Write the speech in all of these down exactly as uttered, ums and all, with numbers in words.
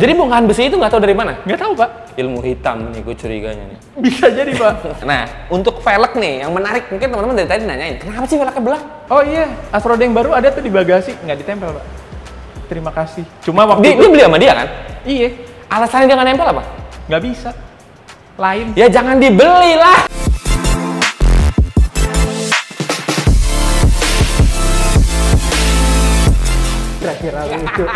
Jadi bongkahan besi itu nggak tahu dari mana? Nggak tahu, Pak. Ilmu hitam nih, gue curiganya nih. Bisa jadi, Pak. Nah, untuk velg nih, yang menarik, mungkin teman-teman dari tadi nanyain, kenapa sih velgnya belah? Oh iya, Asroda yang baru ada tuh di bagasi, nggak ditempel, Pak. Terima kasih. Cuma waktu Dia, itu... dia beli sama dia kan? Iya. Alasannya dia nggak nempel apa? Nggak bisa. Lain. Ya jangan dibeli lah! Kira-kira lucu.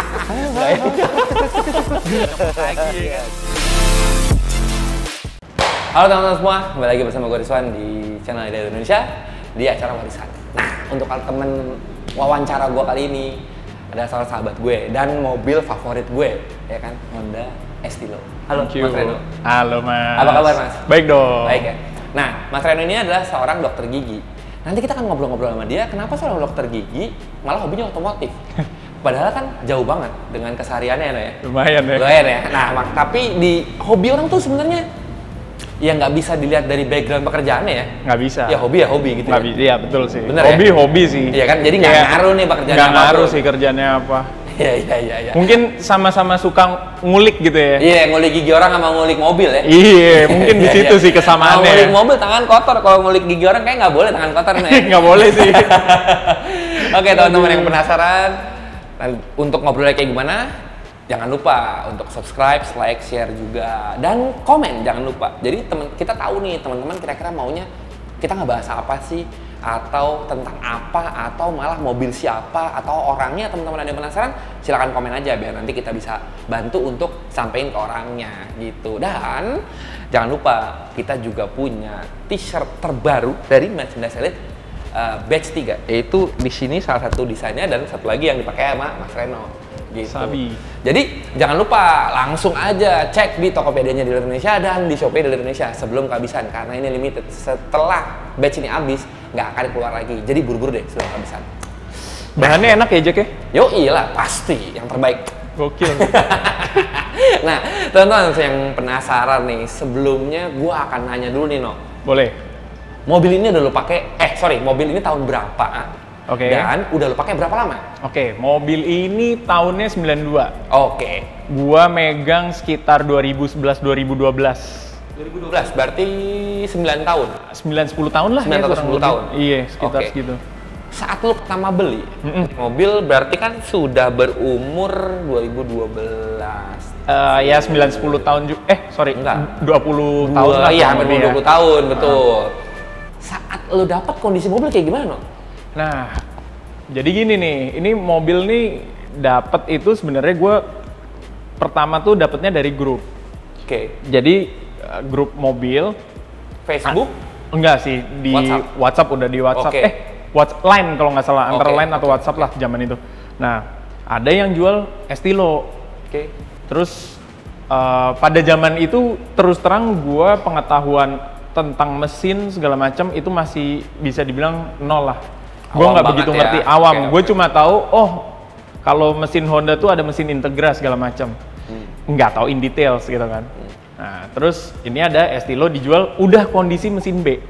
Halo teman-teman semua, kembali lagi bersama gue Rizwan di channel Idea Indonesia di acara warisan. Nah, untuk temen wawancara gue kali ini ada salah sahabat gue dan mobil favorit gue, ya kan, Honda Estilo. Halo Mas Reno. Halo Mas. Apa kabar Mas? Baik dong. Baik ya. Nah, Mas Reno ini adalah seorang dokter gigi. Nanti kita akan ngobrol-ngobrol sama dia, kenapa seorang dokter gigi malah hobinya otomotif? Padahal kan jauh banget dengan kesehariannya ya. Lumayan ya. Lumayan ya. Nah, mak- tapi di hobi orang tuh sebenarnya ya nggak bisa dilihat dari background pekerjaannya ya. Nggak bisa. Ya hobi ya hobi gitu. Nggak Ya? bisa, iya betul sih. Bener hobi ya? hobi sih. Iya kan, jadi nggak Kayak ngaruh nih pekerjaan nggak apa ngaruh sih kerjanya apa. Iya iya iya. Ya. Mungkin sama-sama suka ngulik gitu ya. Iya, ngulik gigi orang sama ngulik mobil ya. Iya, mungkin di situ sih Kalau kesamaannya. ngulik mobil tangan kotor, kalau ngulik gigi orang kayak nggak boleh tangan kotor nih. Nggak boleh sih. Oke, teman-teman yang penasaran untuk ngobrolnya kayak gimana, jangan lupa untuk subscribe, like, share juga, dan komen jangan lupa. Jadi teman kita tahu nih teman-teman kira-kira maunya kita ngebahas apa sih, atau tentang apa, atau malah mobil siapa, atau orangnya. Teman-teman ada yang penasaran, silahkan komen aja biar nanti kita bisa bantu untuk sampein ke orangnya gitu. Dan jangan lupa kita juga punya t-shirt terbaru dari Merchandise Elite uh, batch tiga, yaitu di sini salah satu desainnya dan satu lagi yang dipakai sama Mas Reno gitu. Sabi. Jadi jangan lupa langsung aja cek di Tokopedia-nya di Indonesia dan di Shopee di Indonesia sebelum kehabisan, karena ini limited. Setelah batch ini habis nggak akan keluar lagi, jadi buru-buru deh sebelum kehabisan. Bahannya enak ya Jack ya? Yo iyalah, pasti yang terbaik. Gokil. Nah, teman-teman yang penasaran nih, sebelumnya gua akan nanya dulu nih, No. Boleh. Mobil ini udah lo pakai, eh sorry, mobil ini tahun berapa? Oke. Dan udah lo pakai berapa lama? Oke, mobil ini tahunnya sembilan dua. Oke. Gua megang sekitar dua ribu sebelas dua ribu dua belas. dua ribu dua belas, berarti sembilan tahun. sembilan sepuluh tahun lah sembilan ya, atau kurang sepuluh lebih. tahun? Iya, sekitar Oke. segitu. Saat lo pertama beli Mm-mm. mobil, berarti kan sudah berumur dua ribu dua belas. Eh, ya sembilan sepuluh tahun juga. Eh, sorry. Enggak. dua puluh tahun Dua, lah. iya, kurang hampir lebih dua puluh tahun, Ah. betul. Saat lo dapat kondisi mobil kayak gimana, No? Nah, jadi gini nih, ini mobil nih dapat itu sebenarnya gue pertama tuh dapatnya dari grup. Oke. Jadi eh, grup mobil. Facebook? Ah, enggak sih, di WhatsApp? WhatsApp, udah di WhatsApp. Oke. Eh, WhatsApp Line kalau nggak salah, antara Oke, Line atau oke, WhatsApp oke. lah zaman itu. Nah, ada yang jual Estilo. Oke. Terus eh, pada zaman itu terus terang gue pengetahuan tentang mesin segala macam itu masih bisa dibilang nol lah. Gue Awam nggak banget begitu ya. ngerti, awam. Oke, Gue oke. cuma tahu, oh kalau mesin Honda tuh ada mesin Integra segala macam. Hmm. Nggak tahu in details gitu kan. Nah, terus ini ada Estilo dijual udah kondisi mesin B.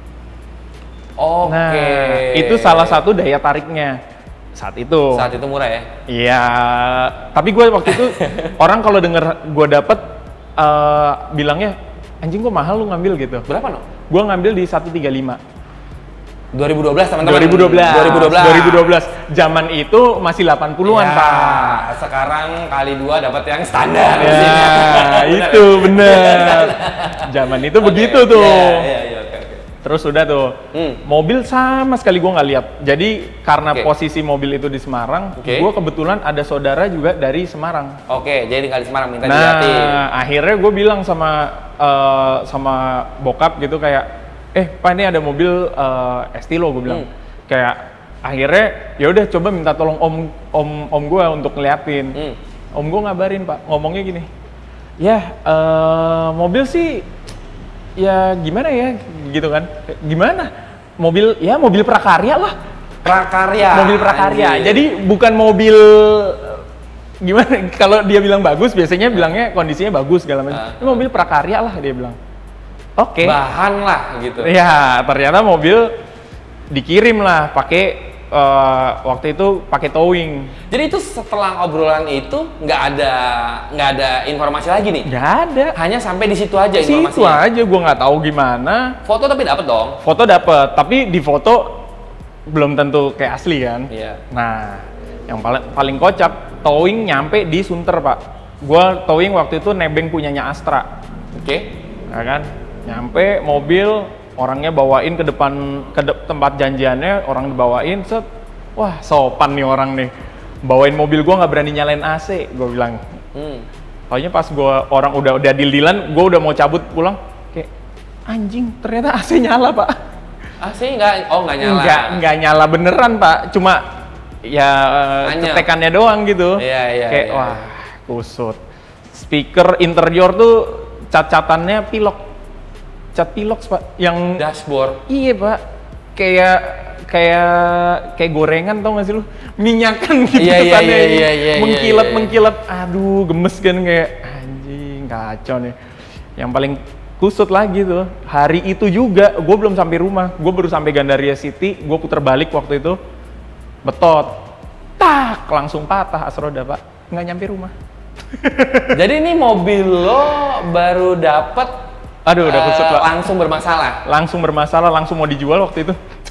Oke. Nah, itu salah satu daya tariknya saat itu. Saat itu murah ya? Iya, tapi gue waktu itu orang kalau denger gue dapet uh, bilangnya anjing gue mahal lu ngambil gitu. Berapa, No? Gue ngambil di seratus tiga puluh lima. dua ribu dua belas, teman-teman. dua ribu dua belas. dua ribu dua belas. dua ribu dua belas. Zaman itu masih delapan puluhan, Ya, Pak. sekarang kali dua dapat yang standar. Ya, mesinnya. itu bener. Zaman itu Oke, begitu tuh. Iya, iya, iya, oke, oke. Terus udah tuh, Hmm. mobil sama sekali gue nggak lihat. Jadi karena Oke. posisi mobil itu di Semarang, Oke. gue kebetulan ada saudara juga dari Semarang. Oke, jadi kali Semarang minta Nah, dilihatin. akhirnya gue bilang sama eh, sama bokap gitu kayak, eh Pak ini ada mobil eh, Estilo, gue bilang. Hmm. Kayak akhirnya ya udah coba minta tolong om om om gue untuk ngeliatin. Hmm. Om gue ngabarin Pak, ngomongnya gini, ya eh, mobil sih ya gimana ya gitu kan, gimana mobil ya mobil prakarya lah. Prakarya. Mobil prakarya. Anjir. Jadi bukan mobil gimana kalau dia bilang bagus biasanya bilangnya kondisinya bagus segala macam. Ah. Ini mobil prakarya lah dia bilang. Oke. bahan lah gitu. Ya, ternyata mobil dikirim lah pakai uh, waktu itu pakai towing. Jadi itu setelah obrolan itu nggak ada nggak ada informasi lagi nih? Nggak ada. Hanya sampai di situ aja informasinya. Situ aja, gue nggak tahu gimana. Foto tapi dapat dong? Foto dapat, tapi di foto belum tentu kayak asli kan? Iya. Nah, yang paling paling kocak, towing nyampe di Sunter pak. Gue towing waktu itu nebeng punyanya Astra. Oke. Okay. Nah kan, nyampe mobil. Orangnya bawain ke depan ke de tempat janjiannya, orang dibawain, set, wah sopan nih orang nih, bawain mobil gua nggak berani nyalain A C, gue bilang. Hmm. Soalnya pas gua orang udah udah deal-dealan, gua udah mau cabut pulang, kayak anjing ternyata A C nyala pak. A C nggak, oh nggak nyala? Nggak nggak nyala beneran pak, cuma ya ketekannya doang gitu. Iya iya. Kayak iya. Wah kusut. Speaker interior tuh cat-catannya pilok. Cat pilox pak, yang dashboard. Iya pak, kayak kayak kayak gorengan tau gak sih lu, minyakan gitu iya, kesannya, iya, iya, iya, mengkilat iya, iya. mengkilat, aduh gemes kan kayak anjing kacau nih. Yang paling kusut lagi tuh, hari itu juga gue belum sampai rumah, gue baru sampai Gandaria City, gue puter balik waktu itu, betot, tak langsung patah as roda pak, nggak nyampe rumah. Jadi ini mobil lo baru dapet Aduh, udah kusut pak. Langsung bermasalah? Langsung bermasalah, langsung mau dijual waktu itu.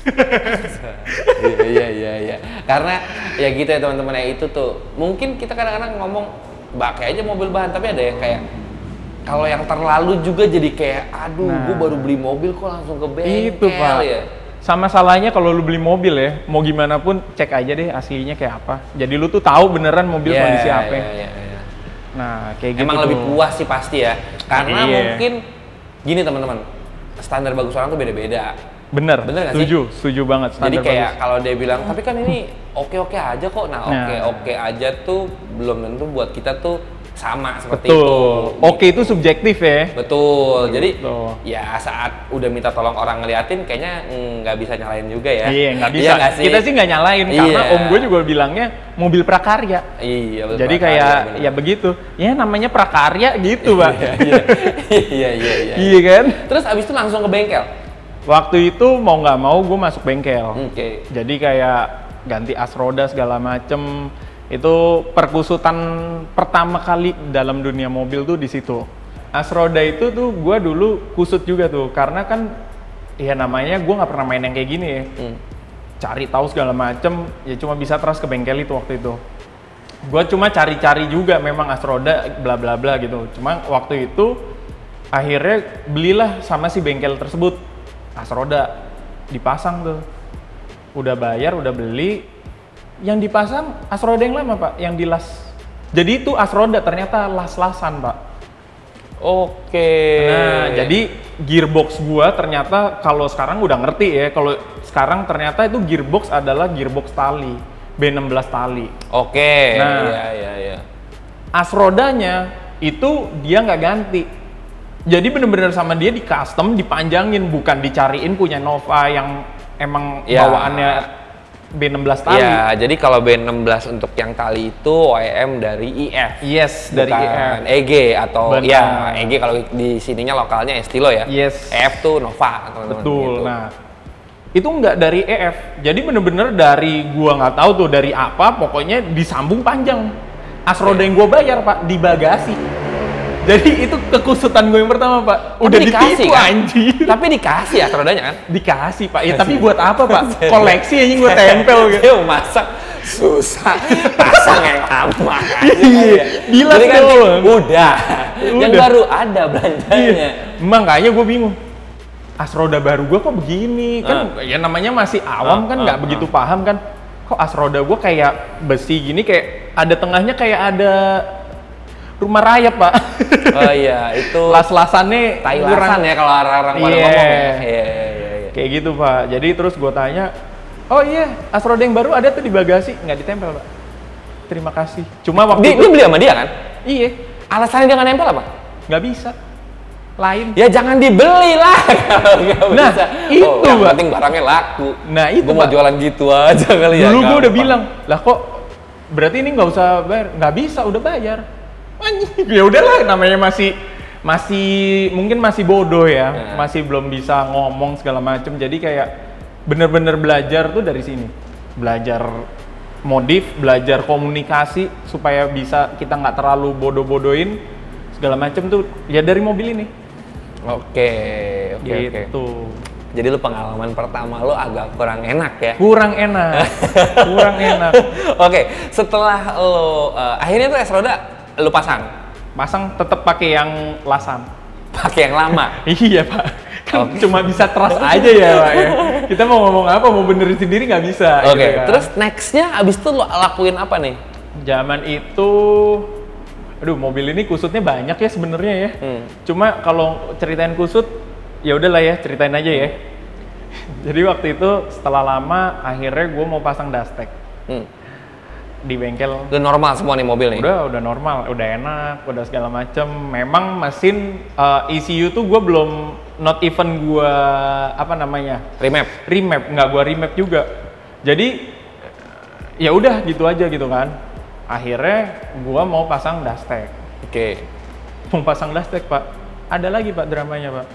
Iya, iya, iya. Karena ya gitu ya teman-teman, ya itu tuh. Mungkin kita kadang-kadang ngomong, pakai aja mobil bahan, tapi ada yang kayak, kalau yang terlalu juga jadi kayak, aduh, nah, gue baru beli mobil kok langsung ke bengkel. Itu pak. Ya. Sama salahnya kalau lu beli mobil ya, mau gimana pun cek aja deh aslinya kayak apa. Jadi lu tuh tahu beneran mobil yeah, kondisi apa. Yeah, yeah, yeah. Nah, kayak gitu. Emang tuh. Lebih puas sih pasti ya. Karena yeah. mungkin gini teman-teman, standar bagus orang tuh beda-beda. Bener, bener gak setuju, sih? setuju banget. Jadi kayak kalau dia bilang, tapi kan ini oke-oke aja kok. Nah, oke-oke nah. aja tuh belum tentu buat kita tuh sama seperti Betul. itu. Oke itu subjektif ya. Betul. Jadi Betul. ya saat udah minta tolong orang ngeliatin, kayaknya nggak mm, bisa nyalain juga ya. Iya nggak bisa. Iya, kita sih nggak nyalain iya. karena om gue juga bilangnya mobil prakarya. Iya. Betul, jadi prakarya, kayak bener. Ya begitu. Ya namanya prakarya gitu pak. Iya iya iya iya. Iya, iya kan. Terus abis itu langsung ke bengkel. Waktu itu mau nggak mau gue masuk bengkel. Oke. Okay. Jadi kayak ganti as roda segala macem. Itu perkusutan pertama kali dalam dunia mobil tuh di situ. As roda itu tuh gue dulu kusut juga tuh, karena kan ya namanya gue nggak pernah main yang kayak gini ya. Hmm. Cari tahu segala macem, ya cuma bisa terus ke bengkel itu waktu itu. Gue cuma cari-cari juga memang as roda bla bla bla gitu. Cuma waktu itu akhirnya belilah sama si bengkel tersebut as roda, dipasang tuh. Udah bayar, udah beli. Yang dipasang as roda yang lama pak, yang dilas. Jadi itu as roda ternyata las-lasan pak. Oke. Nah jadi gearbox gua ternyata kalau sekarang udah ngerti ya. Kalau sekarang ternyata itu gearbox adalah gearbox tali, B enam belas tali. Oke. Nah, iya iya iya. As rodanya itu dia nggak ganti. Jadi bener-bener sama dia di custom, dipanjangin, bukan dicariin punya Nova yang emang ya. Bawaannya B enam belas tali. Iya, jadi kalau B enam belas untuk yang tali itu O E M dari I F. Yes, dari I F. E G atau benar. Ya E G kalau di sininya lokalnya Estilo ya. Yes. E F tuh Nova, teman-teman. Betul. Gitu. Nah, itu enggak dari E F. Jadi bener-bener dari gua nggak tahu tuh dari apa, pokoknya disambung panjang. As roda yang gua bayar, Pak, di bagasi. Jadi itu kekusutan gue yang pertama pak. Udah tapi dikasih ditipu kan? Anjir. Tapi dikasih ya rodanya kan? Dikasih pak. Ya tapi buat apa pak? Koleksi aja gue tempel gitu. Dia masak susah. Pasang yang lama. Iya. Bilas kan dong. Udah. Yang baru ada belanjanya. Makanya gue bingung. As roda baru gue kok begini? Kan uh. ya namanya masih awam uh, kan nggak uh, begitu uh. paham kan. Kok as roda gue kayak besi gini, kayak ada tengahnya kayak ada rumah rayap pak. Oh iya, itu las-lasannya tai lasan ya kalau orang-orang pada yeah. ngomong ya. Iya, iya, iya. Kayak gitu pak. Jadi terus gue tanya, oh iya, as roda yang baru ada tuh di bagasi, nggak ditempel pak. Terima kasih. Cuma waktu di, itu dia beli sama dia kan? Iya. Alasannya dia nggak nempel apa? Nggak bisa. Lain. Ya jangan dibeli lah kalau nggak nah, bisa. Itu oh, yang pak. penting barangnya laku. Nah itu gue mau jualan gitu aja kali ya. Dulu gue udah bilang, lah kok berarti ini nggak usah bayar? Nggak bisa, udah bayar. Ya udahlah, namanya masih masih mungkin masih bodoh ya, yeah. masih belum bisa ngomong segala macem. Jadi kayak bener-bener belajar tuh dari sini. belajar modif, belajar komunikasi supaya bisa kita nggak terlalu bodoh-bodohin segala macem tuh ya dari mobil ini. Oke, oke, gitu. oke. Jadi lu pengalaman pertama lu agak kurang enak ya? Kurang enak, kurang enak. Oke, setelah lo uh, akhirnya tuh es roda lu pasang? Pasang tetap pakai yang lasan. Pakai yang lama? Iya pak, kan Okay. cuma bisa trust aja ya pak ya. Kita mau ngomong apa, mau benerin sendiri nggak bisa. Oke, okay. Gitu kan. Terus nextnya abis itu lo lakuin apa nih? Zaman itu, aduh mobil ini kusutnya banyak ya sebenarnya ya. Hmm. Cuma kalau ceritain kusut, ya udahlah ya ceritain aja ya. Jadi waktu itu setelah lama akhirnya gue mau pasang dashtek Hmm. di bengkel. Udah normal semua nih mobil nih? Udah, udah normal, udah enak, udah segala macem. Memang mesin uh, E C U tuh gue belum, not even gue apa namanya? Remap? Remap, nggak gue remap juga. Jadi ya udah gitu aja gitu kan. Akhirnya gue mau pasang dashtek. Oke. Okay. Mau pasang dashtek pak, ada lagi pak dramanya pak.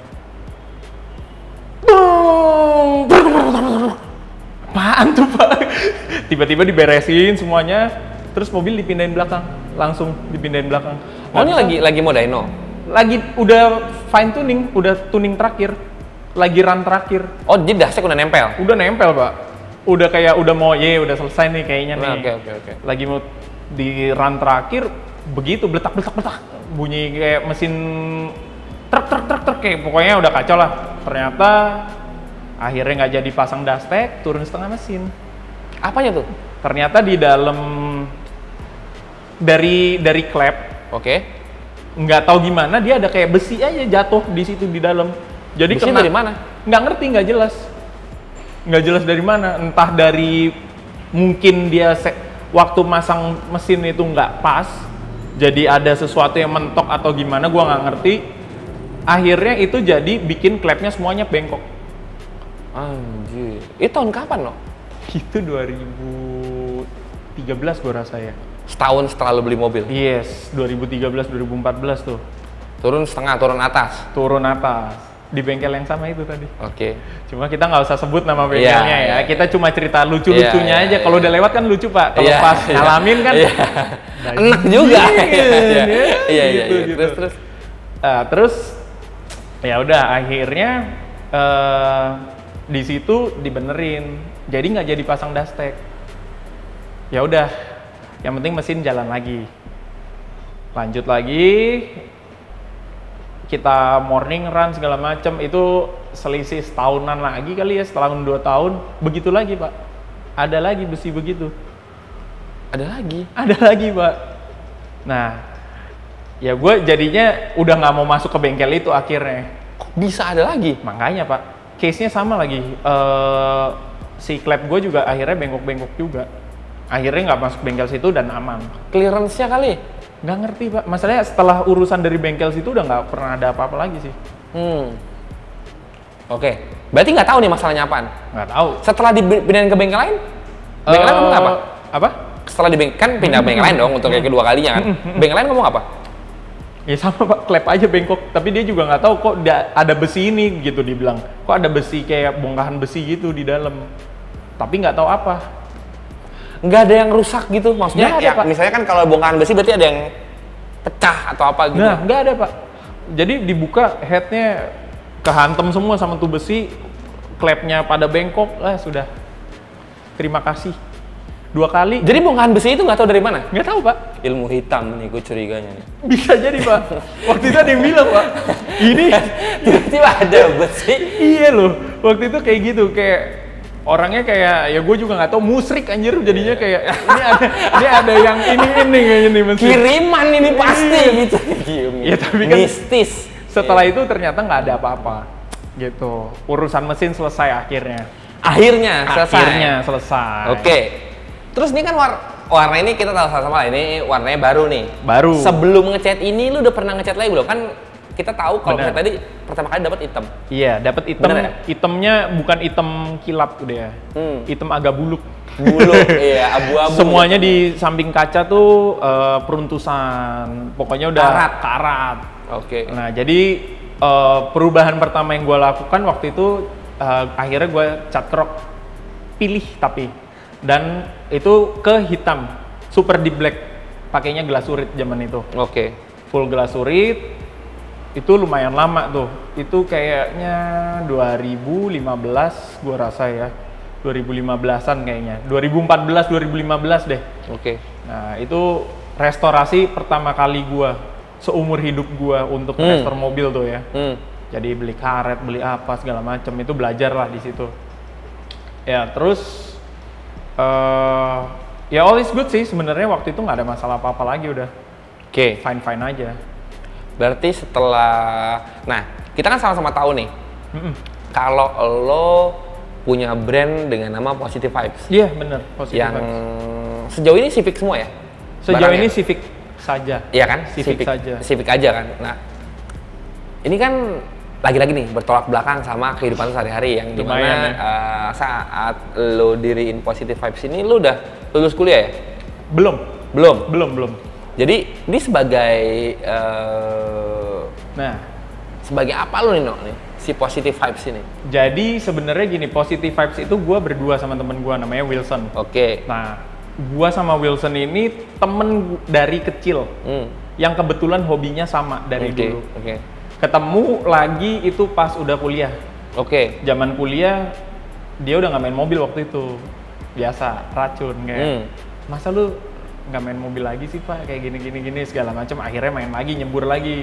Apaan tuh pak? Tiba-tiba diberesin semuanya, terus mobil dipindahin belakang, langsung dipindahin belakang. Oh ini lagi lagi mau dyno? Lagi udah fine tuning, udah tuning terakhir, lagi run terakhir. Oh jadi dashtek udah nempel? Udah nempel pak, udah kayak udah mau ye, udah selesai nih kayaknya nih. Oke oke oke. Lagi mau di run terakhir, begitu beletak beletak beletak, bunyi kayak mesin truk truk truk truk kayak pokoknya udah kacau lah. Ternyata akhirnya nggak jadi pasang dashtek, turun setengah mesin. Apanya tuh? Ternyata di dalam dari dari klep, oke, okay. Nggak tahu gimana dia ada kayak besi aja jatuh di situ di dalam. Jadi besi kena, dari mana? Nggak ngerti, nggak jelas, nggak jelas dari mana. Entah dari mungkin dia se waktu masang mesin itu nggak pas, jadi ada sesuatu yang mentok atau gimana, gua nggak ngerti. Akhirnya itu jadi bikin klepnya semuanya bengkok. Anjir, itu tahun kapan loh? Itu dua ribu tiga belas gua rasa ya. Setahun setelah lo beli mobil? Yes, dua ribu tiga belas dua ribu empat belas tuh. Turun setengah, turun atas? Turun atas, di bengkel yang sama itu tadi. Oke. Okay. Cuma kita nggak usah sebut nama bengkelnya yeah, ya, kita cuma cerita lucu-lucunya yeah, aja. yeah, Kalau yeah. udah lewat kan lucu pak, kalau yeah, pas yeah. ngalamin kan yeah. enak juga. Iya iya iya. Terus terus. Uh, terus ya udah akhirnya uh, di situ dibenerin, jadi nggak jadi pasang dashtek. Ya udah, yang penting mesin jalan lagi, lanjut lagi, kita morning run segala macam. Itu selisih setahunan lagi kali ya, setahun dua tahun, begitu lagi pak, ada lagi besi begitu, ada lagi, ada lagi pak. Nah, ya gue jadinya udah nggak mau masuk ke bengkel itu akhirnya. Kok bisa ada lagi? Makanya pak, case-nya sama lagi. Uh, si klep gue juga akhirnya bengkok-bengkok juga. Akhirnya nggak masuk bengkel situ dan aman. Clearance-nya kali? Nggak ngerti pak. Masalahnya setelah urusan dari bengkel situ udah nggak pernah ada apa-apa lagi sih. Hmm. Oke. Berarti nggak tahu nih masalahnya apaan? Nggak tahu. Setelah dipindahin ke bengkel lain? Bengkel lain Uh, ngomong apa? Apa? Setelah di bengkel, kan pindah bengkel lain dong untuk yang kedua kalinya kan? Bengkel lain ngomong apa? Ya sama pak, klep aja bengkok. Tapi dia juga nggak tahu kok ada besi ini gitu dibilang. Kok ada besi kayak bongkahan besi gitu di dalam. Tapi nggak tahu apa. Nggak ada yang rusak gitu? Maksudnya ada, ya, Pak. misalnya kan kalau bongkahan besi berarti ada yang pecah atau apa gitu? Nah, nggak ada pak. Jadi dibuka headnya kehantem semua sama tuh besi, klepnya pada bengkok, lah sudah. Terima kasih. Dua kali. Jadi bongkahan besi itu nggak tahu dari mana? Nggak tahu pak. Ilmu hitam nih, gue curiganya nih. Bisa jadi pak. Waktu itu ada yang bilang pak, ini tiba-tiba ada besi. Iya loh. Waktu itu kayak gitu, kayak orangnya kayak ya gue juga nggak tahu, musrik anjir jadinya kayak ini ada ini ada yang ini ini kayaknya nih mesin. Kiriman ini pasti gitu. Ya tapi kan mistis. Setelah itu ternyata nggak ada apa-apa gitu. Urusan mesin selesai akhirnya. Akhirnya selesai. Akhirnya selesai. Oke. Terus ini kan war warna ini kita tahu sama-sama, ini warnanya baru nih. Baru. Sebelum ngecat ini lu udah pernah ngecat lagi belum? Kan kita tahu kalau misalnya tadi pertama kali dapat hitam. Iya, dapat hitam. Bener ya? Hitamnya bukan hitam kilap udah ya. Hmm. Hitam agak buluk. Buluk, iya, abu-abu. Semuanya di samping kaca tuh uh, peruntusan. Pokoknya udah karat. karat. Oke. Okay. Nah, jadi uh, perubahan pertama yang gue lakukan waktu itu uh, akhirnya gue cat krok pilih tapi Dan itu ke hitam, super deep black, pakainya glasurit zaman itu. Oke. Okay. Full glasurit, itu lumayan lama tuh. Itu kayaknya dua ribu lima belas gua rasa ya. dua ribu lima belasan kayaknya. dua ribu empat belas dua ribu lima belas deh. Oke. Okay. Nah, itu restorasi pertama kali gua seumur hidup gua untuk Hmm. restore mobil tuh ya. Hmm. Jadi beli karet, beli apa segala macam, itu belajar lah di situ. Ya, terus Uh, ya all is good sih sebenarnya, waktu itu nggak ada masalah apa-apa lagi, udah Oke. Okay. fine fine aja. Berarti setelah, nah kita kan sama-sama tahu nih, Mm-mm. kalau lo punya brand dengan nama Positive Vibes. Iya yeah, bener, Positive yang Vibes. sejauh ini Civic semua ya? Sejauh Barangnya? ini Civic saja. Iya kan? Civic, saja. Civic aja kan. Nah, ini kan lagi-lagi nih bertolak belakang sama kehidupan sehari-hari yang dimana Lumayan, ya. uh, saat lo diriin Positive Vibes ini lo udah lulus kuliah ya? Belum. Belum. Belum belum. Jadi ini sebagai uh, Nah, sebagai apa lo nih no nih si Positive Vibes ini? jadi sebenarnya gini, Positive Vibes itu gue berdua sama temen gue namanya Wilson. Oke. Okay. Nah, gue sama Wilson ini temen dari kecil Hmm. yang kebetulan hobinya sama dari okay. dulu. Oke. Okay. Ketemu lagi itu pas udah kuliah. Oke. Okay. Zaman kuliah dia udah nggak main mobil waktu itu, biasa racun kayak Hmm. masa lu nggak main mobil lagi sih pak, kayak gini gini gini segala macam. Akhirnya main lagi, nyebur lagi.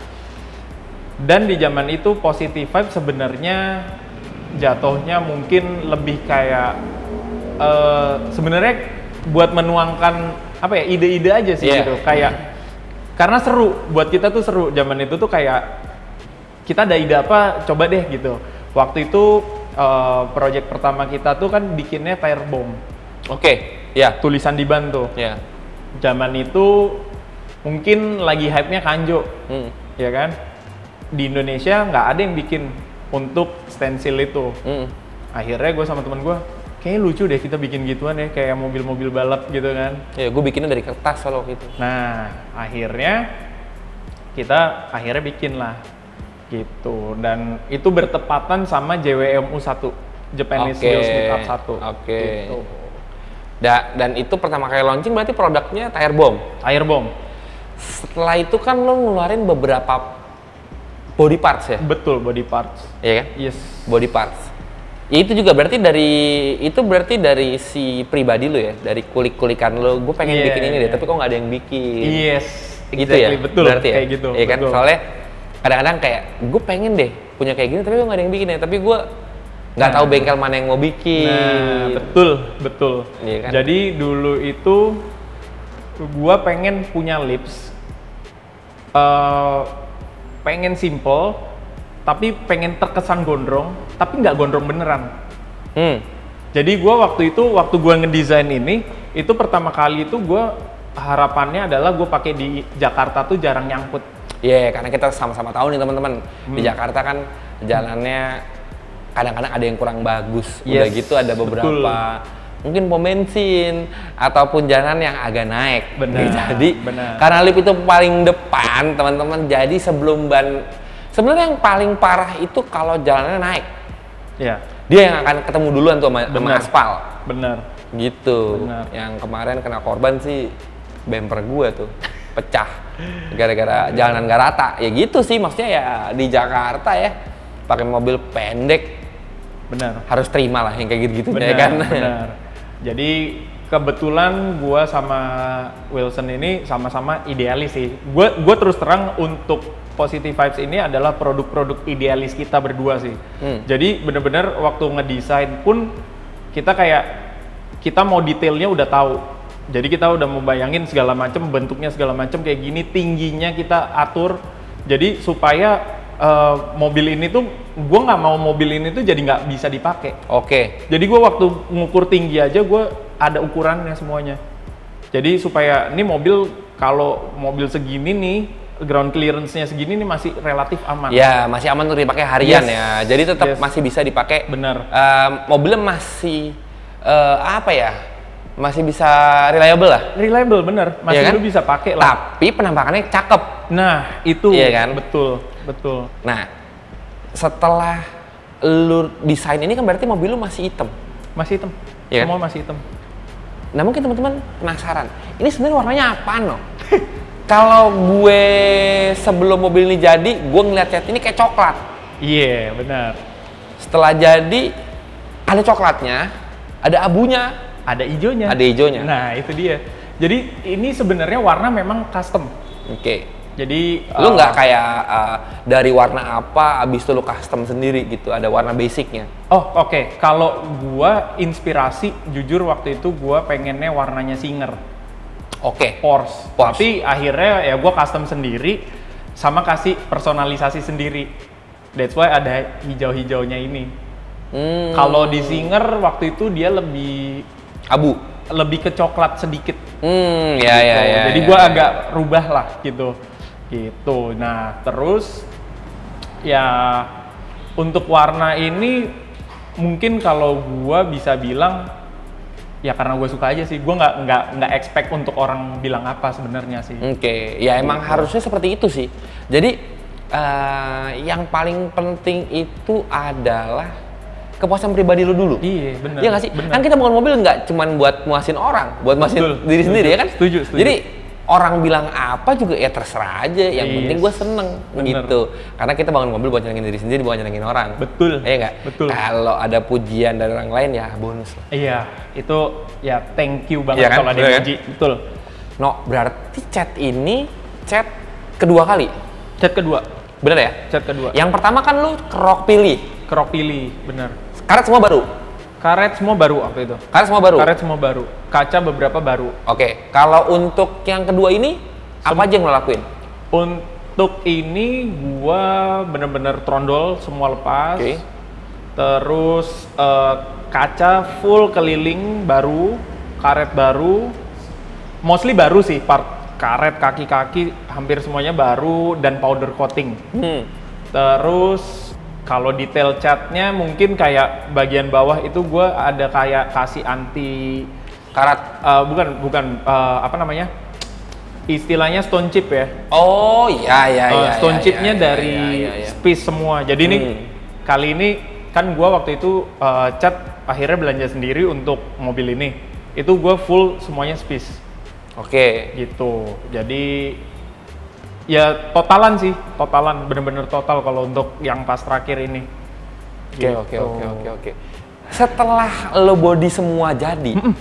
Dan di zaman itu Positive Vibe sebenarnya jatuhnya mungkin lebih kayak uh, sebenarnya buat menuangkan apa ya, ide-ide aja sih Yeah. gitu, kayak karena seru buat kita tuh, seru zaman itu tuh kayak kita ada ide apa coba deh gitu. Waktu itu uh, project pertama kita tuh kan bikinnya tire bomb. Oke. Okay. Ya. Tulisan di ban tuh. Ya. Zaman itu mungkin lagi hype-nya Kanjo, Hmm. ya kan? Di Indonesia nggak ada yang bikin untuk stensil itu. Hmm. Akhirnya gue sama temen gue, kayaknya lucu deh kita bikin gituan ya, kayak mobil-mobil balap gitu kan. Ya, gue bikinnya dari kertas kalau gitu. Nah, akhirnya kita akhirnya bikin lah gitu, dan itu bertepatan sama J W M U satu, Japanese Oke. Wheels Meetup satu. Oke. Gitu. Da, dan itu pertama kali launching berarti produknya tire bomb. Tire bomb. Setelah itu kan lo ngeluarin beberapa body parts ya? Betul, body parts. Iya kan? Yes. Body parts. Ya itu juga berarti dari itu berarti dari si pribadi lo ya, dari kulik-kulikan lo. Gue pengen Yeah, bikin ini deh, yeah. tapi kok nggak ada yang bikin. Yes. Gitu ya? Exactly, betul. Berarti ya? Kayak gitu. Iya kan? betul. Soalnya kadang-kadang kayak gue pengen deh punya kayak gini, tapi gue nggak ada yang bikin ya. Tapi gue nggak Nah. tahu bengkel mana yang mau bikin. Nah, betul, betul. Iya kan? Jadi dulu itu gua pengen punya lips, uh, pengen simple, tapi pengen terkesan gondrong, tapi nggak gondrong beneran. Hmm. Jadi gua waktu itu, waktu gua ngedesain ini, itu pertama kali itu gua harapannya adalah gue pakai di Jakarta tuh jarang nyangkut. Iya, yeah, karena kita sama-sama tahu nih teman-teman, di Hmm. Jakarta kan jalannya kadang-kadang ada yang kurang bagus. Udah Yes, gitu ada beberapa betul. mungkin pom bensin ataupun jalan yang agak naik. Benar, Jadi benar. karena lip itu paling depan, teman-teman. Jadi sebelum ban, sebenarnya yang paling parah itu kalau jalannya naik. Ya, Dia yang akan ketemu duluan tuh sama, sama Benar. aspal. benar. Gitu. Benar. Yang kemarin kena korban sih bumper gua tuh pecah gara-gara jalanan gak rata. Ya gitu sih, maksudnya ya di Jakarta ya pakai mobil pendek Benar. harus terima lah yang kayak gitu-gitu Benar, ya kan. benar. Jadi kebetulan gua sama Wilson ini sama-sama idealis sih. Gua gua terus terang untuk Positive Vibes ini adalah produk-produk idealis kita berdua sih. Hmm. Jadi bener-bener waktu ngedesain pun kita kayak kita mau detailnya udah tahu. Jadi kita udah mau bayangin segala macam, bentuknya segala macam kayak gini, tingginya kita atur. Jadi supaya uh, mobil ini tuh, gue nggak mau mobil ini tuh jadi nggak bisa dipakai. Oke. Jadi gue waktu ngukur tinggi aja gue ada ukurannya semuanya. Jadi supaya ini mobil, kalau mobil segini nih, ground clearance-nya segini nih masih relatif aman. Ya, masih aman untuk dipakai harian Yes. ya. Jadi tetap Yes. masih bisa dipakai. Bener. Um, mobilnya masih uh, apa ya? Masih bisa reliable lah. Reliable bener, masih Iya kan? lu bisa pakai lah. Tapi penampakannya cakep. Nah itu, Iya kan? betul, betul. Nah, setelah lu desain ini kan berarti mobil lu masih hitam. Masih hitam, Iya kan? semua masih hitam. Nah mungkin teman-teman penasaran, ini sebenarnya warnanya apaan no? Kalau gue sebelum mobil ini jadi, gue ngeliat cat ini kayak coklat. Iya, yeah, benar. Setelah jadi, ada coklatnya, ada abunya, ada hijaunya. Ada hijaunya. Nah itu dia. Jadi ini sebenarnya warna memang custom. Oke. Okay. Jadi lu nggak uh, kayak uh, dari warna apa, abis itu lu custom sendiri gitu, ada warna basicnya. Oh oke, okay. Kalau gua inspirasi, jujur waktu itu gua pengennya warnanya Singer. Oke. Okay. Porsche. Porsche. Tapi akhirnya ya gua custom sendiri, sama kasih personalisasi sendiri. That's why ada hijau-hijaunya ini. Hmm. Kalau di Singer waktu itu dia lebih abu, lebih ke coklat sedikit. Hmm, ya ya ya. Jadi ya, gua ya. agak rubah lah gitu. Gitu. Nah, terus ya untuk warna ini mungkin kalau gua bisa bilang ya karena gue suka aja sih. Gua nggak nggak nggak expect untuk orang bilang apa sebenarnya sih. Oke, okay. Ya emang gitu. Harusnya seperti itu sih. Jadi uh, yang paling penting itu adalah kepuasan pribadi lu dulu. Iya, benar. Iya nggak sih? Bener. Kan kita bangun mobil nggak cuman buat muasin orang, buat muasin Betul. diri Setuju. sendiri ya kan? Setuju, setuju. Jadi orang bilang apa juga ya terserah aja, yang yes. penting gue seneng. Bener. Gitu. Karena kita bangun mobil buat nyenengin diri sendiri, bukan nyenengin orang. Betul. Iya nggak? Betul. Kalau ada pujian dari orang lain ya bonus lah. Iya, itu ya thank you banget ya kan? kalau ada yang puji. Betul. No, berarti chat ini chat kedua kali? Chat kedua. Bener ya? Chat kedua. Yang pertama kan lu kerok pilih. Kerok pilih, bener. Karet semua baru? Karet semua baru waktu itu. Karet semua baru? Karet semua baru. Kaca beberapa baru. Oke, kalau untuk yang kedua ini, Sem apa aja yang lo lakuin? Untuk ini, gua bener-bener trondol, semua lepas. Okay. Terus uh, kaca full keliling baru, karet baru. Mostly baru sih, part karet, kaki-kaki hampir semuanya baru, dan powder coating. Hmm. Terus kalau detail catnya mungkin kayak bagian bawah itu gue ada kayak kasih anti karat, uh, bukan bukan uh, apa namanya istilahnya stone chip ya. Oh iya iya uh, iya. Stone ya, chipnya ya, dari ya, ya, ya. Spies semua. Jadi hmm. nih kali ini kan gue waktu itu uh, cat akhirnya belanja sendiri untuk mobil ini. Itu gue full semuanya Spies. Oke. Okay. Gitu. Jadi ya totalan sih, totalan bener-bener total kalau untuk yang pas terakhir ini. Oke oke oke oke oke. Setelah lo body semua jadi, mm -mm.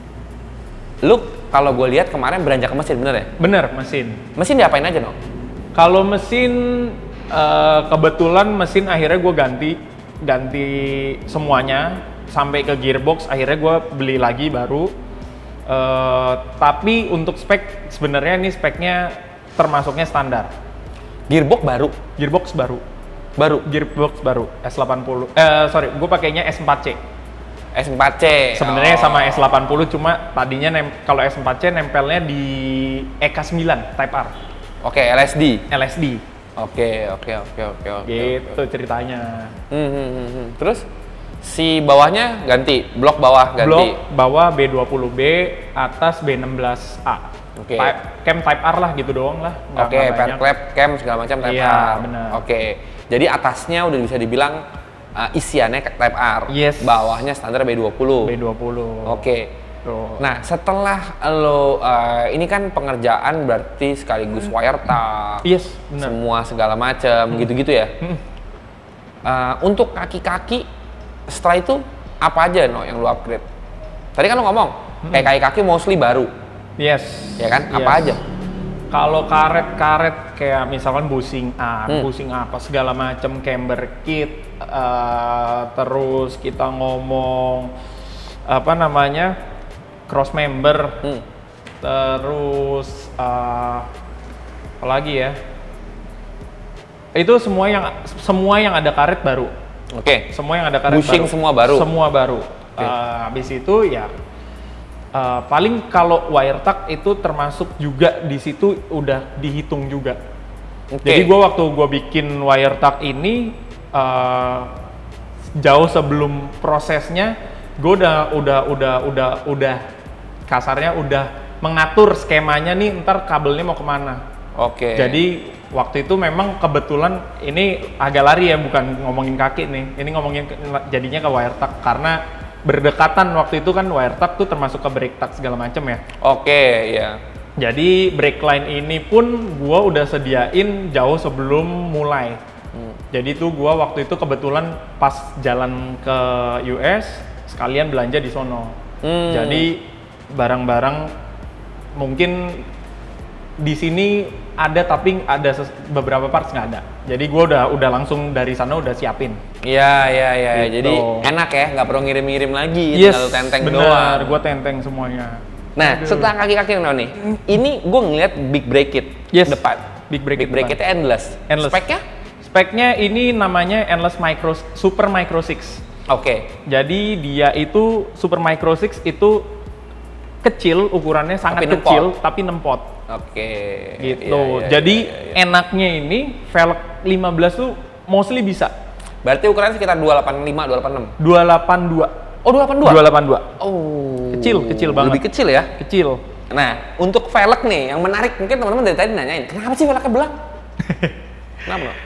lo kalau gue lihat kemarin beranjak ke mesin, bener ya? Bener, mesin. Mesin diapain aja no? Kalau mesin uh, kebetulan mesin akhirnya gue ganti, ganti semuanya sampai ke gearbox. Akhirnya gue beli lagi baru. Uh, tapi untuk spek sebenarnya ini speknya termasuknya standar. Gearbox baru? Gearbox baru. Baru? Gearbox baru, S delapan puluh. Eh, sorry, gue pakainya S empat C. S empat C? Sebenarnya oh. sama S delapan puluh, cuma tadinya kalau S empat C nempelnya di E K sembilan Type R. Oke, okay, L S D? L S D. Oke, oke, oke, oke. Gitu okay. ceritanya. Hmm, hmm, hmm. Terus? Si bawahnya ganti? Blok bawah ganti? Blok bawah B dua puluh B, atas B enam belas A. Oke. Okay. Cam Type R lah gitu doang lah. Oke, okay, fan clap, cam segala macam Type iya, R. Iya, benar. Oke. Okay. Jadi atasnya udah bisa dibilang uh, isiannya Type R. Yes. Bawahnya standar B dua puluh. B dua puluh. Oke. Okay. Nah, setelah lo uh, ini kan pengerjaan berarti sekaligus hmm. wire tuck. Yes, benar. Semua segala macam hmm. gitu-gitu ya. Hmm. Uh, untuk kaki-kaki setelah itu apa aja no yang lo upgrade? Tadi kan lo ngomong hmm. kayak kaki-kaki mostly baru. Yes. Ya kan? Yes. Apa aja? Kalau karet-karet kayak misalkan bushing arm, hmm. bushing apa segala macam, camber kit, uh, terus kita ngomong apa namanya cross member, hmm. terus uh, apa lagi ya? Itu semua yang semua yang ada karet baru. Oke. Okay. Semua yang ada karet bushing baru. semua baru. Semua baru. Okay. Uh, habis itu ya. Uh, paling kalau wire tuck itu termasuk juga di situ udah dihitung juga. Okay. Jadi gue waktu gue bikin wire tuck ini uh, jauh sebelum prosesnya, gue udah udah udah udah udah kasarnya udah mengatur skemanya nih ntar kabelnya mau kemana. Oke. Okay. Jadi waktu itu memang kebetulan ini agak lari ya, bukan ngomongin kaki nih, ini ngomongin ke, jadinya ke wire tuck karena berdekatan waktu itu kan wire tuck tuh termasuk ke brake tuck segala macam ya. Oke, ya. Jadi brake line ini pun gua udah sediain jauh sebelum mulai. Hmm. Jadi tuh gua waktu itu kebetulan pas jalan ke U S sekalian belanja di sono. Hmm. Jadi barang-barang mungkin di sini ada tapi ada beberapa parts nggak ada. Jadi gue udah udah langsung dari sana udah siapin. Iya iya iya. Gitu. Jadi enak ya, nggak perlu ngirim-ngirim lagi. Yes, tinggal tenteng bener, doang. Benar, gue tenteng semuanya. Nah, aduh. Setelah kaki-kaki yang nih, ini gue ngeliat big brake kit yes. depan. Big brake big brake kitnya endless. endless. Speknya? Speknya ini namanya endless micro super micro six. Oke. Okay. Jadi dia itu super micro six itu kecil ukurannya sangat tapi kecil nempot. tapi nempot. Oke. Okay. Gitu. Iya, iya, Jadi iya, iya. enaknya ini velg lima belas tuh mostly bisa. Berarti ukurannya sekitar dua delapan lima, dua delapan enam. dua delapan dua. Oh, dua delapan dua. dua delapan dua. Oh. Kecil, kecil banget. Lebih kecil ya? Kecil. Nah, untuk velg nih yang menarik mungkin teman-teman dari tadi nanyain, kenapa sih velgnya belang? Kenapa, no?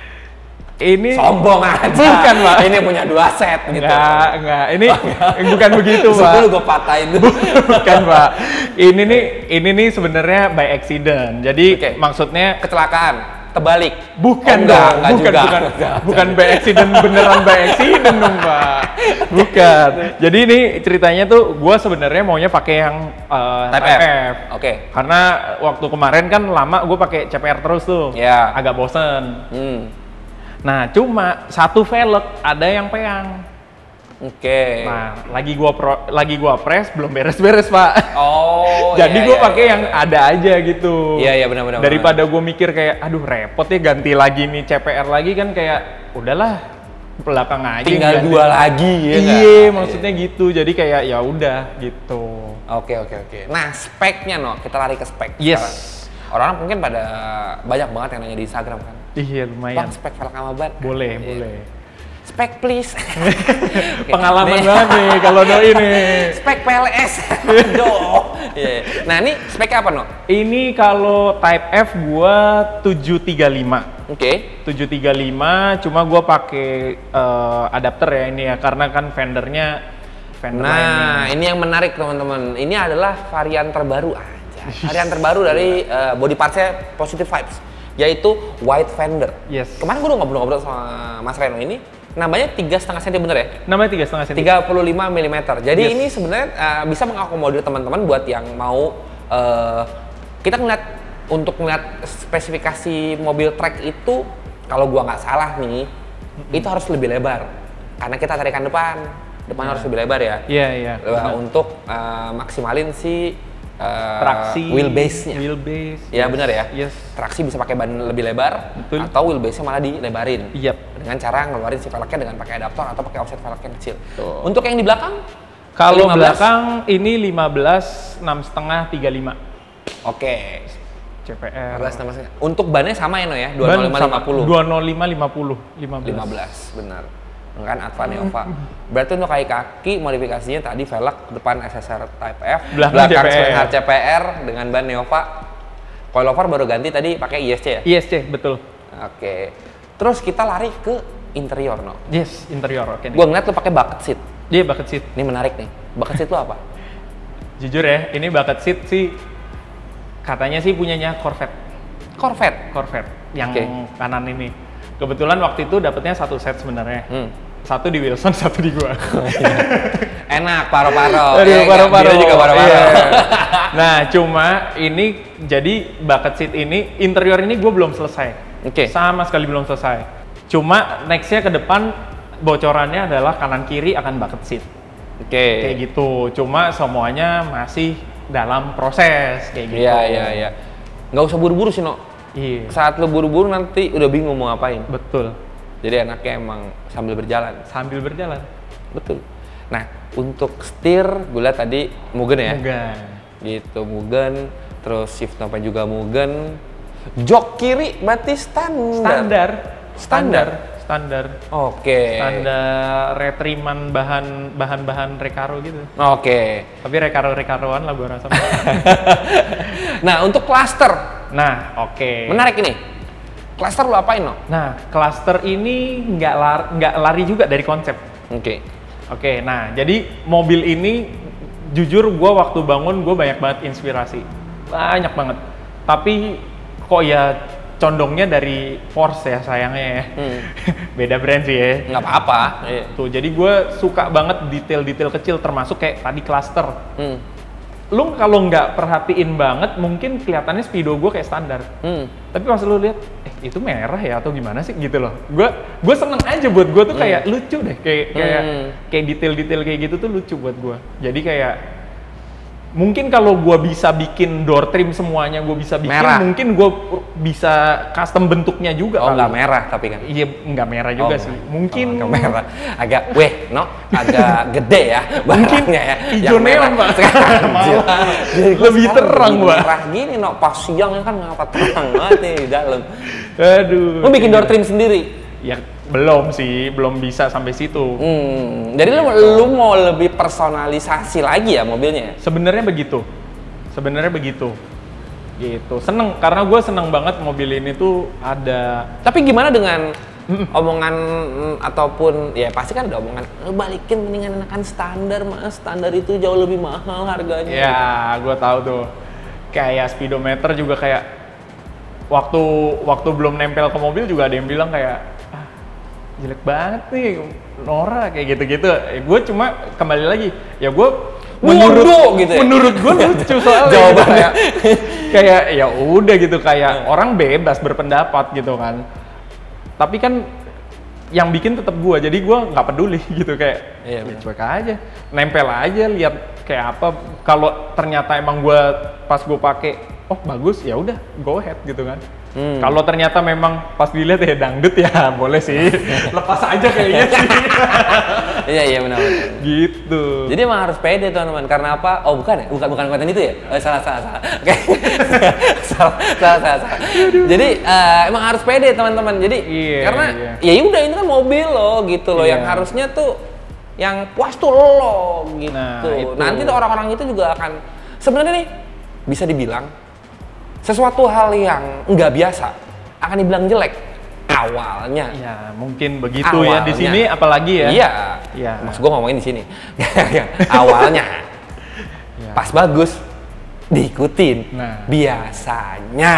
Ini sombong aja. Bukan, Pak. Ini punya dua set gitu. Enggak, enggak. Ini oh, bukan begitu, Pak. Sebelum gue patahin dulu. Bukan, Pak. Ini nih, ini nih sebenarnya by accident. Jadi okay. maksudnya kecelakaan, terbalik. Bukan oh, dong, enggak, enggak bukan, juga. bukan, enggak. bukan by accident beneran by accident dong, Pak. Bukan. Jadi ini ceritanya tuh, gue sebenarnya maunya pakai yang uh, Type F. F. Oke. Okay. Karena waktu kemarin kan lama gue pakai C P R terus tuh. Iya. Yeah. Agak bosen. Hmm. Nah, cuma satu velg ada yang peyang. Oke. Okay. Nah, lagi gua pro, lagi gua press belum beres-beres, Pak. Oh. Jadi iya, gua iya, pakai iya. yang ada aja gitu. Iya, iya benar-benar. Daripada gua mikir kayak aduh repot ya ganti lagi nih C P R lagi kan kayak udahlah belakang aja. Tinggal dua lagi ya. Iya, maksudnya iya. gitu. Jadi kayak ya udah gitu. Oke, oke, oke. Nah, speknya no, kita lari ke spek. Yes. Sekarang. Orang mungkin pada banyak banget yang nanya di Instagram kan. Iya lumayan. Bang, spek velg sama ban. Boleh, iya. boleh. Spek please. Okay. Pengalaman nih. banget nih kalau Do ini. Spek P L S. Do. Yeah. Nah, ini speknya apa, No? Ini kalau Type F gua tujuh tiga lima. Oke. Okay. tujuh tiga lima, cuma gua pakai uh, adapter ya ini ya karena kan vendornya vendor Nah, lainnya. ini yang menarik, teman-teman. Ini adalah varian terbaru aja. Varian terbaru dari uh, body parts-nya Positive Vibes, yaitu white fender. Yes. Kemarin gue udah ngobrol-ngobrol sama Mas Reno ini, namanya tiga setengah senti bener ya? Namanya tiga setengah senti. tiga puluh lima milimeter. Jadi yes. ini sebenarnya uh, bisa mengakomodir teman-teman buat yang mau uh, kita ngeliat untuk ngeliat spesifikasi mobil track itu, kalau gua nggak salah nih, mm-hmm. itu harus lebih lebar karena kita tarikan depan, depan yeah. harus lebih lebar ya. Iya yeah, iya. Yeah. Untuk uh, maksimalin si Uh, traksi, wheelbase-nya. Wheelbase. Ya yes. benar ya. Yes. Traksi bisa pakai ban lebih lebar. Betul. Atau wheelbase-nya malah dilebarin. Yep. Dengan cara ngeluarin si velgnya dengan pakai adaptor atau pakai offset velg yang kecil. Tuh. Untuk yang di belakang? Kalau belakang ini lima belas enam koma lima tiga lima. Oke. C P R. lima belas enam koma lima. Untuk bannya sama ya, No ya? dua nol lima lima puluh. dua nol lima lima puluh. lima belas. lima belas, benar. Kan Adva Neova. Berarti untuk kaki-kaki modifikasinya tadi velg depan S S R Type F, belakang Swenhard C P R dengan ban Neova. Coilover baru ganti tadi pakai I S C ya? I S C, betul. Oke. Terus kita lari ke interior, No. Yes, interior. Oke. Okay, gua ngeliat lu pakai bucket seat. Iya, yeah, bucket seat. Ini menarik nih. Bucket seat lu apa? Jujur ya, ini bucket seat sih katanya sih punyanya Corvette. Corvette? Corvette yang okay. kanan ini. Kebetulan waktu itu dapetnya satu set sebenarnya. Hmm. Satu di Wilson, satu di gua. Enak, paro-paro. Aduh, ya, paro-paro. juga paro-paro. Yeah. Nah, cuma ini jadi bucket seat ini, interior ini gua belum selesai. Oke. Okay. Sama sekali belum selesai. Cuma nextnya ke depan bocorannya adalah kanan kiri akan bucket seat. Oke. Okay. Kayak gitu. Cuma semuanya masih dalam proses kayak gitu. Iya, iya, iya. Nggak usah buru-buru sih, No. Iya. Saat lo buru-buru nanti udah bingung mau ngapain. Betul. Jadi enaknya emang sambil berjalan. Sambil berjalan. Betul. Nah, untuk setir, gue lihat tadi Mugen ya? Mugen. Gitu, Mugen. Terus shift knob-nya juga Mugen. Jok kiri berarti standar? Standar. Standar. Standar. Oke. Okay. Standar retriman bahan bahan-bahan Recaro gitu. Oke. Okay. Tapi Recaro-Recaroan lah gue rasa. Nah, untuk cluster. Nah, oke. Okay. Menarik ini. Cluster lu apain, No? Nah, cluster ini nggak lari, nggak lari juga dari konsep. Oke. Okay. Oke, nah jadi mobil ini jujur gue waktu bangun gue banyak banget inspirasi, banyak banget. Tapi kok ya condongnya dari Porsche ya sayangnya ya. Hmm. Beda brand sih ya. Nggak apa-apa. Tuh jadi gue suka banget detail-detail kecil termasuk kayak tadi cluster. Hmm. Lu kalau nggak perhatiin banget mungkin kelihatannya speedo gue kayak standar. Hmm. Tapi pas lu lihat, eh itu merah ya atau gimana sih gitu loh. Gue gue seneng aja buat gue tuh kayak hmm. lucu deh, kayak kayak hmm. kayak detail-detail kayak gitu tuh lucu buat gue. Jadi kayak mungkin kalau gue bisa bikin door trim semuanya gue bisa bikin, merah. Mungkin gue bisa custom bentuknya juga. Oh nggak merah tapi kan? Iya nggak merah juga oh, sih. Mungkin oh, merah, agak weh no, agak gede ya. Mungkin ya. Hijau neon pak. Jadi lebih terang pak. Merah gini no, pas siang kan ngapa terang banget nih di dalam. Aduh. Lu bikin door trim sendiri? Ya belum sih, belum bisa sampai situ. Hmm, jadi lu, lu mau lebih personalisasi lagi ya mobilnya? Sebenarnya begitu, sebenarnya begitu. Gitu, seneng karena gue seneng banget mobil ini tuh ada. Tapi gimana dengan hmm. omongan ataupun ya pasti kan ada omongan, lu balikin mendingan enakan standar mas, standar itu jauh lebih mahal harganya. Ya, gue tahu tuh. Kayak speedometer juga kayak waktu waktu belum nempel ke mobil juga ada yang bilang kayak jelek banget nih, Nora kayak gitu-gitu. Eh, gue cuma kembali lagi, ya gue menurut gitu ya? Menurut gue lucu soalnya jawabannya gitu, kayak ya udah gitu kayak hmm. orang bebas berpendapat gitu kan. Tapi kan yang bikin tetap gue, jadi gue nggak peduli gitu kayak iya, ya, cuek aja, nempel aja lihat kayak apa. Kalau ternyata emang gue pas gue pakai, oh bagus ya udah go ahead gitu kan. Hmm. Kalau ternyata memang pas dilihat ya dangdut ya boleh sih lepas aja kayaknya sih. Iya iya benar. Gitu. Jadi emang harus pede teman-teman. Karena apa? Oh bukan ya? Bukan bukan konten itu ya? Oh, salah salah salah. Oke. salah salah salah. salah. Jadi uh, emang harus pede teman-teman. Jadi yeah, karena yeah. ya udah ini kan mobil lo gitu loh. Yeah. Yang harusnya tuh yang puas tuh lo gitu. Nah, nanti tuh orang-orang itu juga akan sebenarnya nih bisa dibilang sesuatu hal yang nggak biasa akan dibilang jelek awalnya. Ya mungkin begitu awalnya. Ya di sini apalagi ya. Iya. Ya. Maksud gue ngomongin di sini. awalnya ya. Pas bagus diikutin. Nah. Biasanya.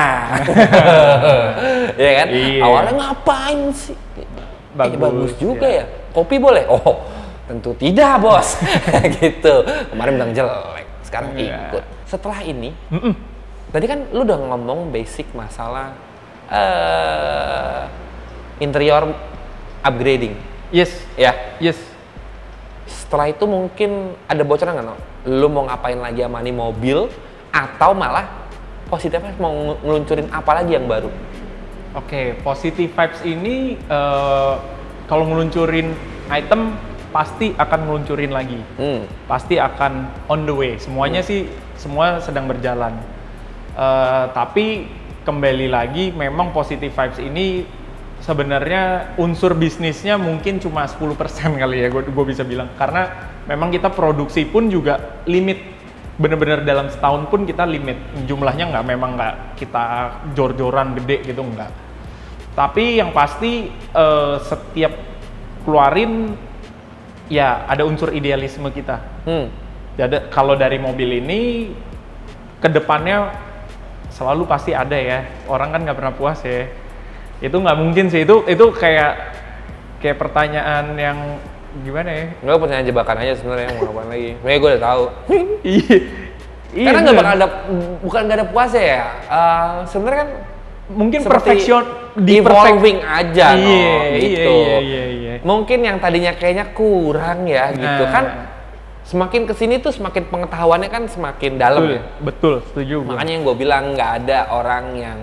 Ya kan. Iya. Awalnya ngapain sih? Bagus, eh, bagus juga ya. ya. Kopi boleh? Oh tentu tidak bos. Gitu. Kemarin bilang jelek. Sekarang ya. Ikut. Setelah ini. Mm-mm. Tadi kan lu udah ngomong basic masalah uh, interior upgrading. Yes. Ya. Yes. Setelah itu mungkin ada bocoran nggak, no? Lu mau ngapain lagi sama nih mobil? Atau malah positifnya mau ngeluncurin apa lagi yang baru? Oke, okay, positive vibes ini uh, kalau ngeluncurin item pasti akan ngeluncurin lagi. Hmm. Pasti akan on the way. Semuanya hmm. sih, semua sedang berjalan. Uh, tapi kembali lagi memang positive vibes ini sebenarnya unsur bisnisnya mungkin cuma sepuluh persen kali ya gue bisa bilang, karena memang kita produksi pun juga limit, bener-bener dalam setahun pun kita limit jumlahnya, nggak memang nggak kita jor-joran gede gitu, nggak. Tapi yang pasti uh, setiap keluarin ya ada unsur idealisme kita. Hmm. Jadi kalau dari mobil ini kedepannya selalu pasti ada ya, orang kan nggak pernah puas ya, itu nggak mungkin sih, itu itu kayak kayak pertanyaan yang gimana ya? Nggak, pertanyaan jebakan aja sebenarnya, mau ngapain lagi? Sebenarnya gue udah tahu. Iya. Karena nggak bakal ada, bukan nggak ada puasnya ya. Uh, sebenarnya kan mungkin perfection, evolving aja, iya, no, gitu. Iya, iya, iya. Mungkin yang tadinya kayaknya kurang ya, gitu nah. kan. Semakin kesini tuh semakin pengetahuannya kan semakin dalam betul, ya. Betul, setuju. Makanya yang gue bilang nggak ada orang yang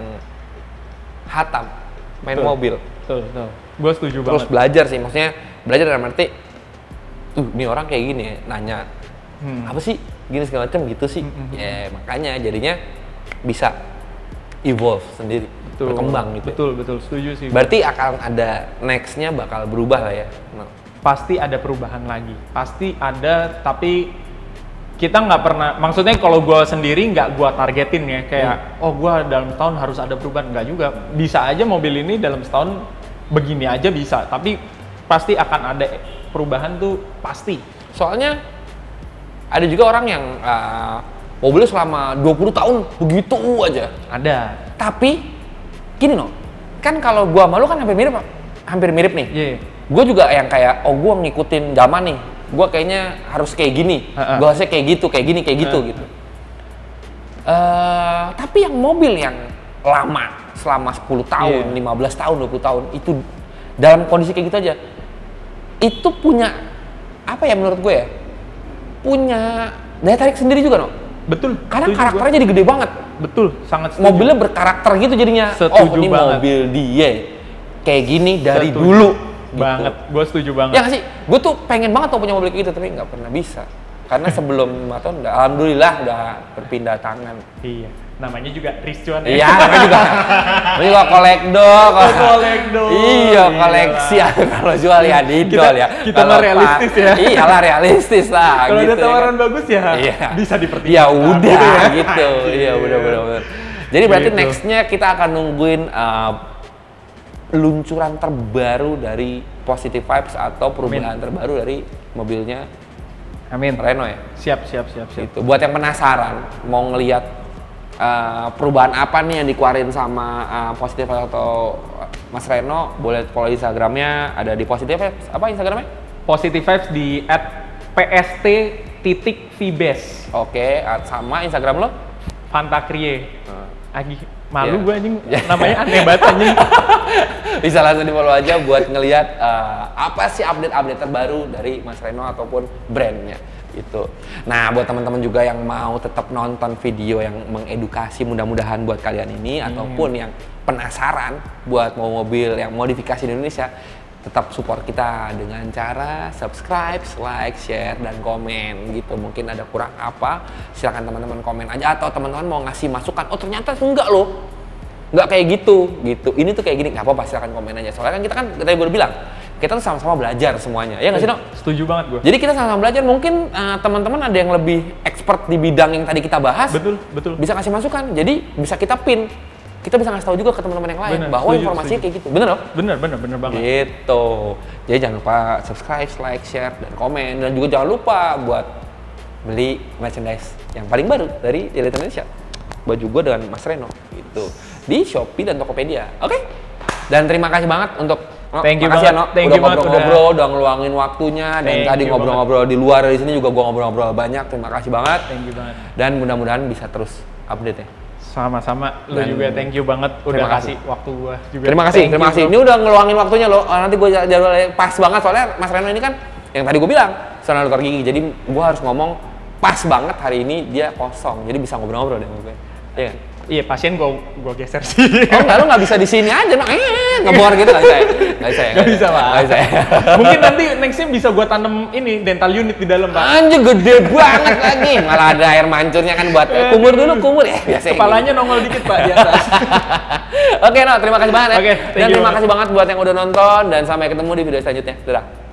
hatam main betul, mobil. Betul, betul. Gue setuju Terus banget. Terus belajar sih, maksudnya belajar dalam arti, tuh ini orang kayak gini ya, nanya hmm. apa sih, gini segala macam gitu sih. Hmm. Ya makanya jadinya bisa evolve sendiri, betul, berkembang gitu. Betul, betul, setuju sih. Berarti akan ada nextnya bakal berubah lah ya. No. Pasti ada perubahan lagi, pasti ada, tapi kita nggak pernah, maksudnya kalau gue sendiri nggak gue targetin ya, kayak hmm. oh gue dalam setahun harus ada perubahan, nggak juga, bisa aja mobil ini dalam setahun begini aja bisa, tapi pasti akan ada perubahan tuh pasti. Soalnya ada juga orang yang uh, mobilnya selama dua puluh tahun begitu aja. Ada. Tapi gini no, kan kalau gua malu kan hampir mirip, hampir mirip nih. Iya. Yeah. Gua juga yang kayak, oh gua ngikutin zaman nih. Gua kayaknya harus kayak gini. Uh-uh. Gua harusnya kayak gitu, kayak gini, kayak gitu uh. gitu. Uh, tapi yang mobil yang lama selama sepuluh tahun, yeah. lima belas tahun, dua puluh tahun itu dalam kondisi kayak gitu aja. Itu punya apa ya menurut gue ya? Punya daya tarik sendiri juga, no? Betul. Karena karakternya gua. Jadi gede banget. Betul, sangat setuju. Mobilnya berkarakter gitu jadinya. Setuju oh, ini banget. mobil dia. Kayak gini dari setuju. Dulu. Banget, gitu. gue setuju banget. Ya nggak sih? Gue tuh pengen banget tuh punya mobil kayak gitu, tapi nggak pernah bisa. Karena sebelum lima tahun, udah, alhamdulillah udah berpindah tangan. Iya, namanya juga Rizcuan. Iya, namanya juga. Namanya juga kolekdo. Oh, kolekdo. Iya, koleksi. Kalau jual ya didol ya. Kita mah realistis ya. Iyalah realistis lah. Kalau gitu, ada tawaran ya kan? Bagus ya, iya. Bisa dipertimbangkan. Ya udah, ya. gitu. Iya, benar-benar. Jadi berarti gitu. Nextnya kita akan nungguin uh, luncuran terbaru dari Positive Vibes atau perubahan Amin. Terbaru dari mobilnya Amin. Reno ya. Siap, siap, siap, siap. Gitu. Buat yang penasaran mau ngelihat uh, perubahan apa nih yang dikeluarin sama uh, Positive Vibes atau Mas Reno, boleh follow Instagramnya, ada di Positive Vibes. Apa Instagramnya? Positive Vibes di at pst titik vibes. Oke, sama Instagram lo? Fantakrie. Hmm. Agi malu yeah. gue anjing, namanya aneh banget anjing. Bisa langsung di follow aja buat ngelihat uh, apa sih update-update terbaru dari Mas Reno ataupun brandnya gitu. Nah, buat teman-teman juga yang mau tetap nonton video yang mengedukasi, mudah-mudahan buat kalian ini hmm. ataupun yang penasaran buat mau mobil yang modifikasi di Indonesia, tetap support kita dengan cara subscribe, like, share, dan komen gitu. Mungkin ada kurang apa, silakan teman-teman komen aja, atau teman-teman mau ngasih masukan, oh ternyata enggak loh, nggak kayak gitu gitu, ini tuh kayak gini, nggak apa-apa, silakan komen aja. Soalnya kan kita kan tadi baru bilang, kita tuh sama-sama belajar semuanya, ya nggak sih, No? Setuju banget gue. Jadi kita sama-sama belajar, mungkin uh, teman-teman ada yang lebih expert di bidang yang tadi kita bahas, betul, betul. Bisa kasih masukan, jadi bisa kita pin. Kita bisa ngasih tahu juga ke teman-teman yang lain bener, bahwa setuju, informasinya setuju. Kayak gitu, bener loh? Bener, bener, bener banget. Gitu. Jadi jangan lupa subscribe, like, share, dan komen, dan juga jangan lupa buat beli merchandise yang paling baru dari Elite Indonesia, baju gue dengan Mas Reno, gitu, di Shopee dan Tokopedia. Oke? Okay? Dan terima kasih banget untuk No, thank you makasih banget, ya, No. Thank udah ngobrol-ngobrol, udah ngeluangin waktunya, dan thank tadi ngobrol-ngobrol di luar dari sini juga gue ngobrol-ngobrol banyak. Terima kasih banget. Thank you banget. Dan mudah-mudahan bisa terus update ya. Sama-sama, lu juga thank you banget udah kasih waktu gua juga. Terima kasih, terima kasih. Ini udah ngeluangin waktunya lo. Nanti gue jadwalnya pas banget, soalnya Mas Reno ini kan yang tadi gue bilang soal dokter gigi. Jadi gue harus ngomong pas banget hari ini dia kosong. Jadi bisa ngobrol-ngobrol deh sama gue. Iya. Iya, pasien gua gua geser sih. Oh enggak, lu nggak bisa di sini aja, no. eh, ngebor gitu nggak bisa, nggak bisa, nggak bisa pak. Nggak bisa. Mungkin nanti nextnya bisa gua tanam ini dental unit di dalam pak. Anjir gede banget lagi, malah ada air mancurnya kan buat eh, kumur dulu, kumur ya biasa. Kepalanya gitu. Nongol dikit pak di atas. Oke, No, terima kasih banget ya. Oke, dan terima kasih banget buat yang udah nonton, dan sampai ketemu di video selanjutnya. Dadah.